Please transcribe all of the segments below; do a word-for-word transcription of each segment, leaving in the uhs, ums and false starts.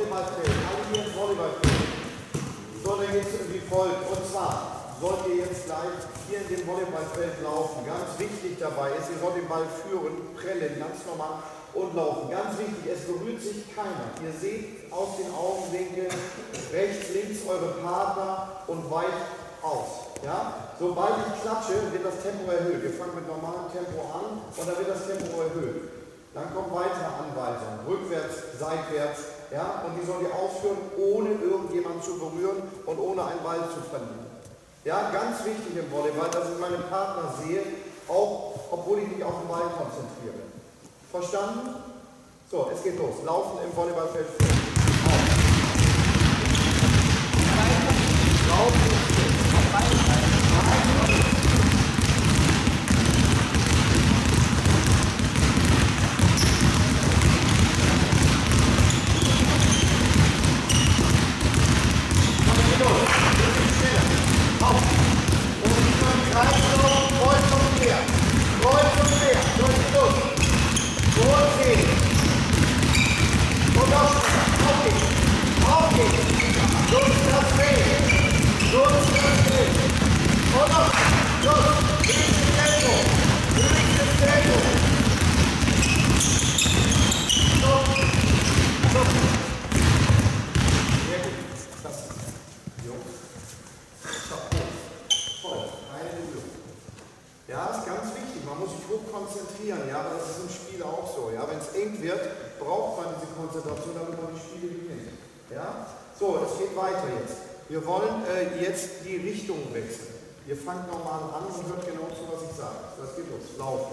Volleyballfeld, alle hier ins Volleyballfeld, soll er jetzt wie folgt. Und zwar sollt ihr jetzt gleich hier in dem Volleyballfeld laufen. Ganz wichtig dabei ist, ihr sollt den Ball führen, prellen, ganz normal und laufen. Ganz wichtig, es berührt sich keiner. Ihr seht aus den Augenwinkeln rechts, links eure Partner und weicht aus. Ja? Sobald ich klatsche, wird das Tempo erhöht. Wir fangen mit normalem Tempo an und dann wird das Tempo erhöht. Dann kommen weitere Anweisungen, rückwärts, seitwärts, ja, und die sollen die ausführen, ohne irgendjemanden zu berühren und ohne einen Ball zu verlieren. Ja, ganz wichtig im Volleyball, dass ich meine Partner sehe, auch obwohl ich mich auf den Ball konzentriere. Verstanden? So, es geht los. Laufen im Volleyballfeld. Laufen. Ja, ist ganz wichtig, man muss sich hoch konzentrieren, ja, aber das ist im Spiel auch so. Ja? Wenn es eng wird, braucht man diese Konzentration, damit man die Spiele gewinnt. Ja? So, es geht weiter jetzt. Wir wollen äh, jetzt die Richtung wechseln. Ihr fangt normal an und hört genau zu, was ich sage. Das geht los. Laufen.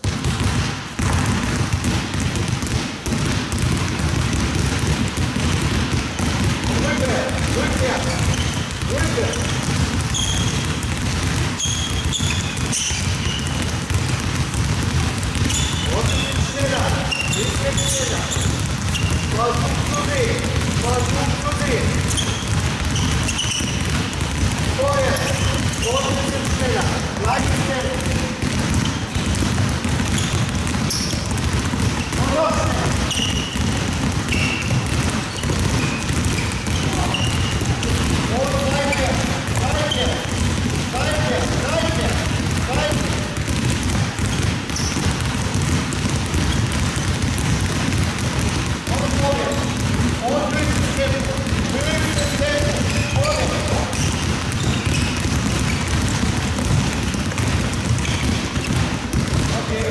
Rückwärts, rückwärts, rückwärts. Versuch zu sehen, versuch zu sehen. Vorwärts, und ein bisschen schneller, gleiches Tempo. Und los! Und seitwärts, seitwärts, seitwärts, seitwärts, seitwärts. Und höchstes Tempo, höchstes Tempo, vorwärts. Okay.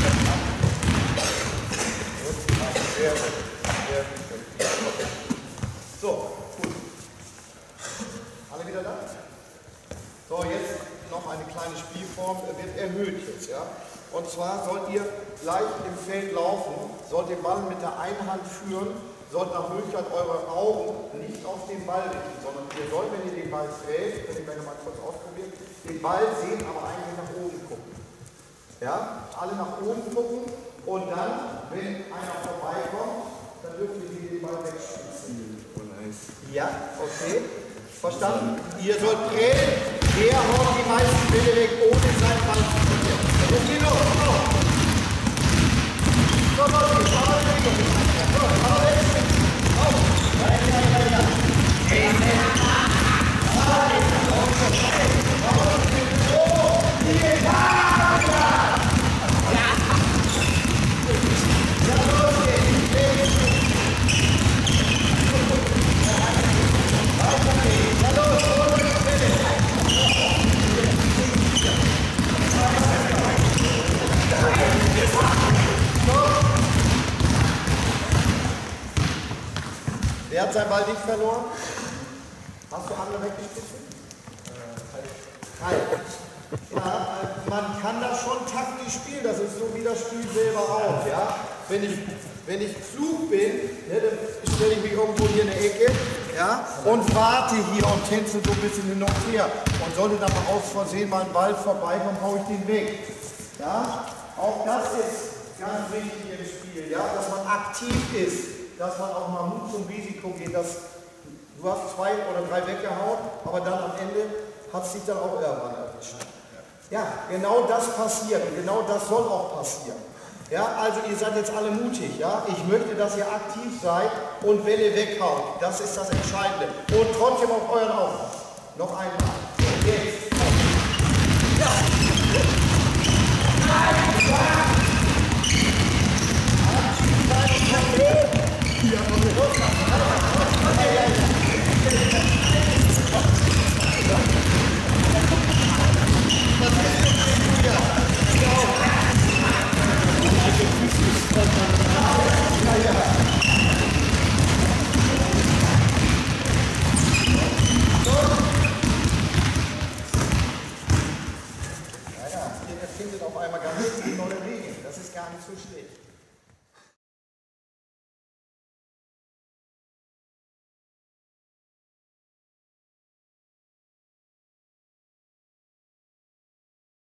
So, gut. Alle wieder da? So, jetzt noch eine kleine Spielform, wird erhöht jetzt, ja. Und zwar sollt ihr gleich im Feld laufen, sollt den Ball mit der einen Hand führen, sollt nach Möglichkeit eure Augen nicht auf den Ball richten, sondern ihr sollt, wenn ihr den Ball trägt, könnt ihr gleich mal kurz ausprobieren, den Ball sehen, aber eigentlich nach oben gucken. Ja, alle nach oben gucken und dann, wenn einer vorbeikommt, dann dürfen wir den Ball wegschießen. Oh, nice. Ja, okay. Verstanden? Ihr sollt prellen, wer haut die meisten Bälle weg, ohne seinen Ball zu verlieren. Jetzt geht los, los! So, los, los, los, Wer hat seinen Ball nicht verloren? Hast du andere weggespielt? Äh, ja, man kann das schon taktisch spielen, das ist so wie das Spiel selber auch. Ja? Wenn, ich, wenn ich klug bin, ne, dann stelle ich mich irgendwo hier in der Ecke, ja, und warte hier und tänze so ein bisschen hin und her. Und sollte dann mal aus Versehen mal ein Ball vorbeikommen, haue ich den weg. Ja? Auch das ist ganz wichtig im Spiel, ja? Dass man aktiv ist. Dass man auch mal Mut zum Risiko geht, dass du hast zwei oder drei weggehauen, aber dann am Ende hat es dich dann auch irgendwann erwischt. Ja, genau das passiert und genau das soll auch passieren. Ja, also ihr seid jetzt alle mutig, ja. Ich möchte, dass ihr aktiv seid und Bälle weghaut. Das ist das Entscheidende. Und trotzdem auf euren Aufpass. Noch einmal. So, jetzt. Ja. Ja, komm hier. Los, ja, ja, ja. Ihr findet auf einmal ganz neue Regeln. Das ist gar nicht so schlecht.